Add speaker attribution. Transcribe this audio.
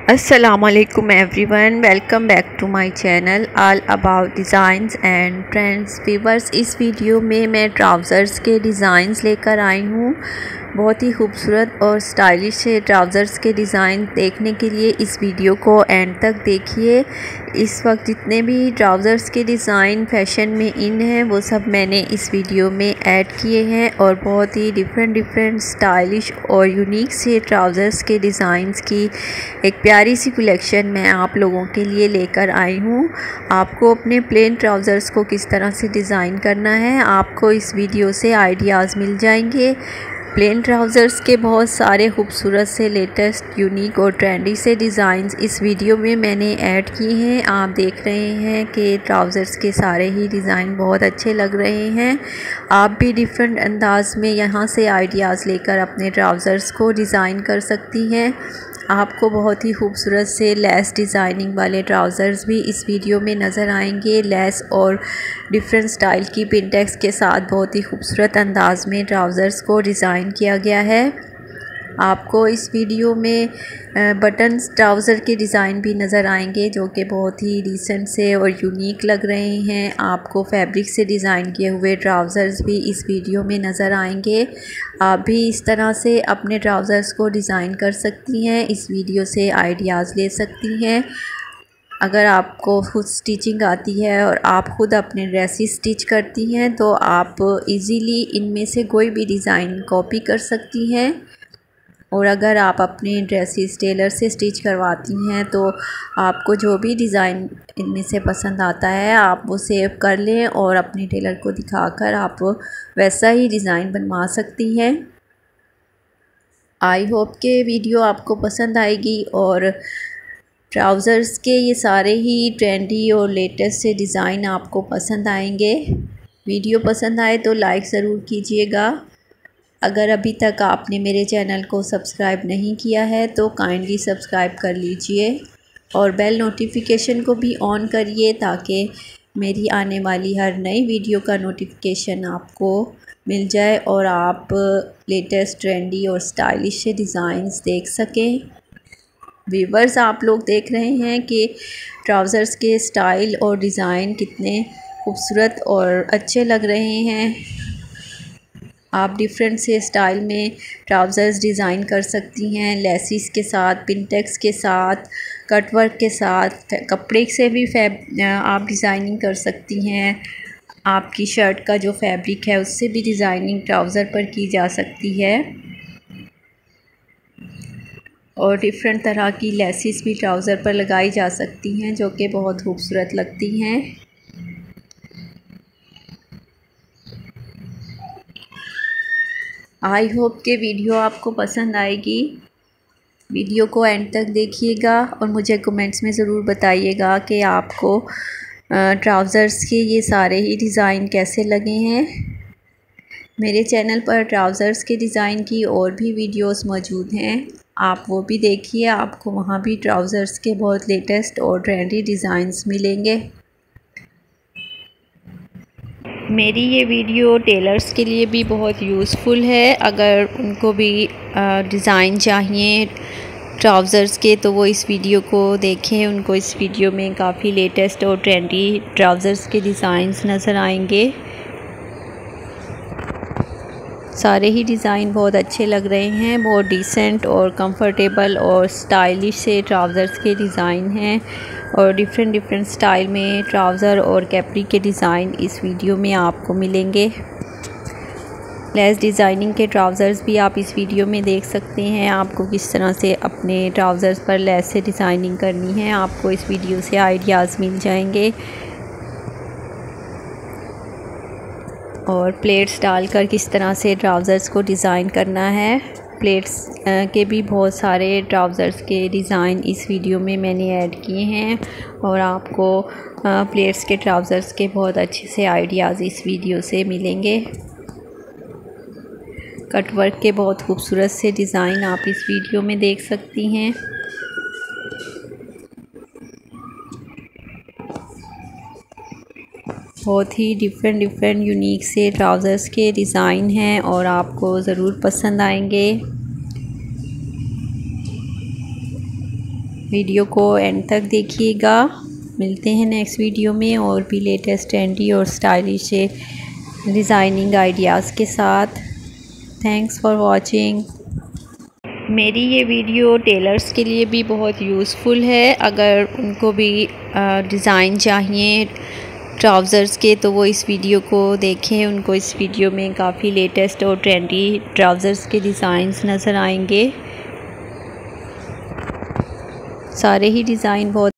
Speaker 1: Assalamualaikum everyone, welcome back to my channel all about designs and trends। Viewers, इस video में मैं trousers के designs लेकर आई हूँ। बहुत ही खूबसूरत और स्टाइलिश है ट्राउज़र्स के डिज़ाइन। देखने के लिए इस वीडियो को एंड तक देखिए। इस वक्त जितने भी ट्राउज़र्स के डिज़ाइन फैशन में इन हैं वो सब मैंने इस वीडियो में ऐड किए हैं और बहुत ही डिफरेंट स्टाइलिश और यूनिक से ट्राउज़र्स के डिज़ाइंस की एक प्यारी सी कलेक्शन मैं आप लोगों के लिए लेकर आई हूँ। आपको अपने प्लेन ट्राउज़र्स को किस तरह से डिज़ाइन करना है आपको इस वीडियो से आइडियाज़ मिल जाएंगे। प्लेन ट्राउज़र्स के बहुत सारे खूबसूरत से लेटेस्ट यूनिक और ट्रेंडी से डिज़ाइंस इस वीडियो में मैंने ऐड किए हैं। आप देख रहे हैं कि ट्राउज़र्स के सारे ही डिज़ाइन बहुत अच्छे लग रहे हैं। आप भी डिफरेंट अंदाज में यहाँ से आइडियाज़ लेकर अपने ट्राउज़र्स को डिज़ाइन कर सकती हैं। आपको बहुत ही खूबसूरत से लेस डिज़ाइनिंग वाले ट्राउज़र्स भी इस वीडियो में नज़र आएंगे। लेस और डिफरेंट स्टाइल की पिनटेक्स के साथ बहुत ही खूबसूरत अंदाज में ट्राउज़र्स को डिज़ाइन किया गया है। आपको इस वीडियो में बटन्स ट्राउज़र के डिज़ाइन भी नज़र आएंगे जो कि बहुत ही डिसेंट से और यूनिक लग रहे हैं। आपको फैब्रिक से डिज़ाइन किए हुए ट्राउज़र्स भी इस वीडियो में नज़र आएंगे। आप भी इस तरह से अपने ट्राउज़र्स को डिज़ाइन कर सकती हैं, इस वीडियो से आइडियाज़ ले सकती हैं। अगर आपको खुद स्टिचिंग आती है और आप ख़ुद अपने ड्रेसेस स्टिच करती हैं तो आप इजीली इनमें से कोई भी डिज़ाइन कॉपी कर सकती हैं। और अगर आप अपने ड्रेसेस टेलर से स्टिच करवाती हैं तो आपको जो भी डिज़ाइन इनमें से पसंद आता है आप वो सेव कर लें और अपने टेलर को दिखाकर आप वैसा ही डिज़ाइन बनवा सकती हैं। आई होप के वीडियो आपको पसंद आएगी और ट्राउज़र्स के ये सारे ही ट्रेंडी और लेटेस्ट से डिज़ाइन आपको पसंद आएंगे। वीडियो पसंद आए तो लाइक ज़रूर कीजिएगा। अगर अभी तक आपने मेरे चैनल को सब्सक्राइब नहीं किया है तो काइंडली सब्सक्राइब कर लीजिए और बेल नोटिफिकेशन को भी ऑन करिए ताकि मेरी आने वाली हर नई वीडियो का नोटिफिकेशन आपको मिल जाए और आप लेटेस्ट ट्रेंडी और स्टाइलिश डिज़ाइंस देख सकें। व्यूअर्स, आप लोग देख रहे हैं कि ट्राउज़र्स के स्टाइल और डिज़ाइन कितने खूबसूरत और अच्छे लग रहे हैं। आप डिफरेंट से स्टाइल में ट्राउज़र्स डिज़ाइन कर सकती हैं, लेसिस के साथ, पिनटेक्स के साथ, कटवर्क के साथ, कपड़े से भी आप डिज़ाइनिंग कर सकती हैं। आपकी शर्ट का जो फैब्रिक है उससे भी डिज़ाइनिंग ट्राउज़र पर की जा सकती है और डिफरेंट तरह की लेसिस भी ट्राउज़र पर लगाई जा सकती हैं जो कि बहुत खूबसूरत लगती हैं। आई होप के वीडियो आपको पसंद आएगी। वीडियो को एंड तक देखिएगा और मुझे कमेंट्स में ज़रूर बताइएगा कि आपको ट्राउज़र्स के ये सारे ही डिज़ाइन कैसे लगे हैं। मेरे चैनल पर ट्राउज़र्स के डिज़ाइन की और भी वीडियोस मौजूद हैं, आप वो भी देखिए। आपको वहाँ भी ट्राउज़र्स के बहुत लेटेस्ट और ट्रेंडी डिज़ाइंस मिलेंगे। मेरी ये वीडियो टेलर्स के लिए भी बहुत यूज़फुल है। अगर उनको भी डिज़ाइन चाहिए ट्राउज़र्स के तो वो इस वीडियो को देखें। उनको इस वीडियो में काफ़ी लेटेस्ट और ट्रेंडी ट्राउज़र्स के डिज़ाइंस नज़र आएंगे। सारे ही डिज़ाइन बहुत अच्छे लग रहे हैं। बहुत डिसेंट और कंफर्टेबल और स्टाइलिश से ट्राउज़र्स के डिज़ाइन हैं और डिफरेंट स्टाइल में ट्राउज़र और कैपरी के डिज़ाइन इस वीडियो में आपको मिलेंगे। लेस डिज़ाइनिंग के ट्राउज़र्स भी आप इस वीडियो में देख सकते हैं। आपको किस तरह से अपने ट्राउज़र्स पर लेस से डिज़ाइनिंग करनी है आपको इस वीडियो से आइडियाज़ मिल जाएंगे और प्लेट्स डालकर किस तरह से ट्राउज़र्स को डिज़ाइन करना है। प्लेट्स के भी बहुत सारे ट्राउज़र्स के डिज़ाइन इस वीडियो में मैंने ऐड किए हैं और आपको प्लेट्स के ट्राउज़र्स के बहुत अच्छे से आइडियाज़ इस वीडियो से मिलेंगे। कटवर्क के बहुत खूबसूरत से डिज़ाइन आप इस वीडियो में देख सकती हैं। बहुत ही डिफरेंट यूनिक से ट्राउज़र्स के डिज़ाइन हैं और आपको ज़रूर पसंद आएंगे। वीडियो को एंड तक देखिएगा। मिलते हैं नेक्स्ट वीडियो में और भी लेटेस्ट ट्रेंडी और स्टाइलिश डिज़ाइनिंग आइडियाज़ के साथ। Thanks for watching. मेरी ये वीडियो टेलर्स के लिए भी बहुत यूज़फुल है। अगर उनको भी डिज़ाइन चाहिए ट्राउज़र्स के तो वो इस वीडियो को देखें। उनको इस वीडियो में काफ़ी लेटेस्ट और ट्रेंडी ट्राउज़र्स के डिज़ाइंस नज़र आएंगे। सारे ही डिज़ाइन बहुत